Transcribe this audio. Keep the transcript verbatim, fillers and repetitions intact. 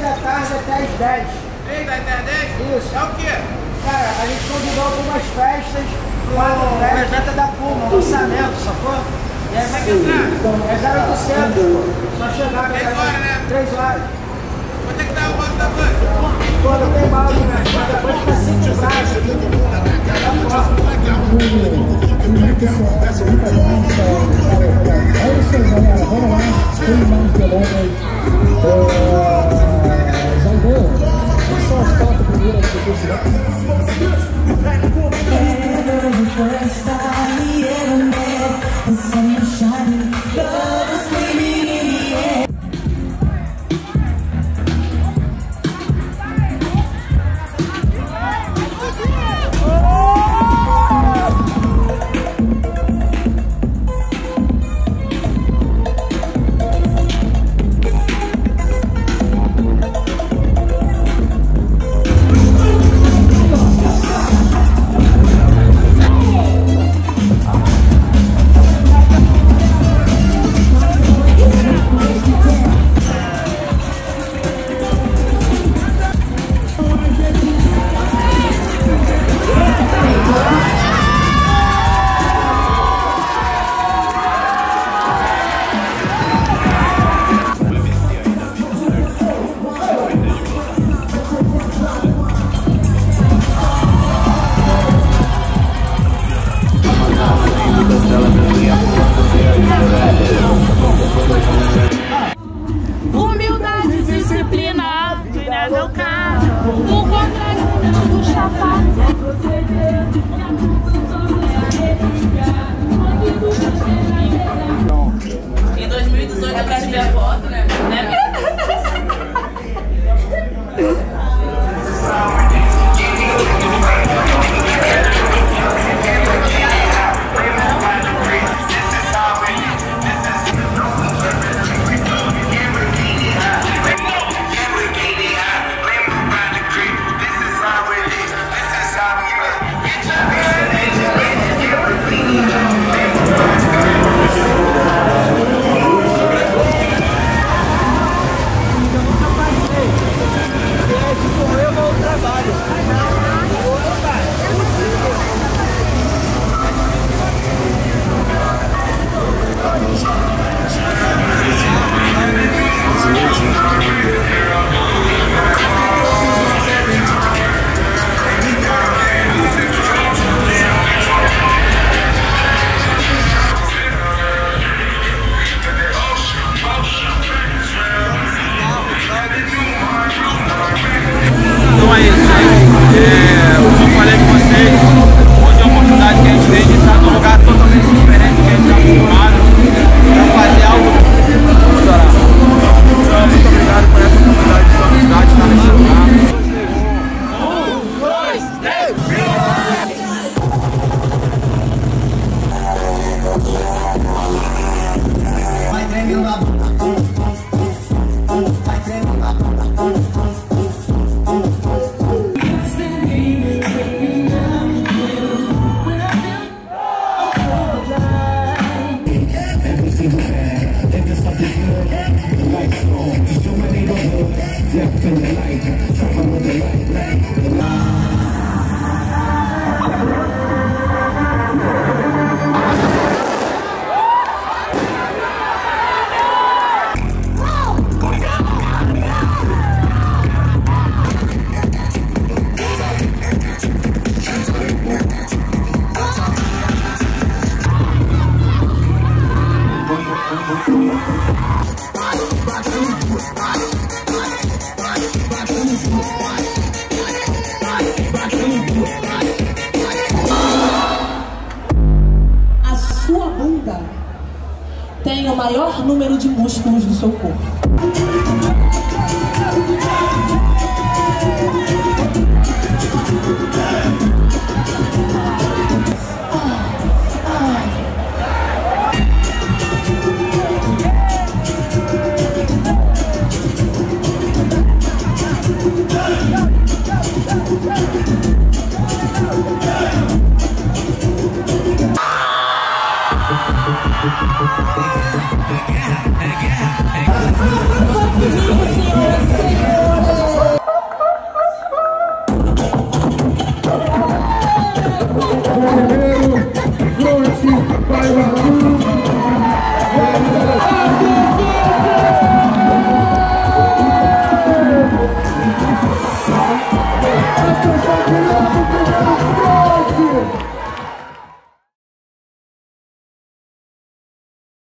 da tarde até as dez. três até as dez? Isso. É o quê? Cara, a gente convidou algumas festas, quatro festas, festa da Puma, um lançamento, sacou? E aí vai entrar? É zero oitocentos, só chegar. três horas, né? três horas. Quanto é que tá o banco da banca? Pô, não tem mal, né? Mas depois fica cinco braços. É isso aí, galera. Vamos lá. Sem mais delongas. Juntou. Só as quatro primeiras pessoas. Humildade, disciplina, é meu carro. O contrário do chapado. Em dois mil e dezoito é pra te ver a foto, né? Então é isso aí, é, o que eu falei com vocês, hoje é a oportunidade que a gente tem de estar num lugar totalmente diferente do que a gente está acostumado, para fazer algo funcionar. Então, muito obrigado por essa oportunidade de sua amizade, estar nesse lugar. Um, dois, três! Vai tremendo na bunda, vai tremendo na bunda. A sua bunda tem o maior número de músculos do seu corpo.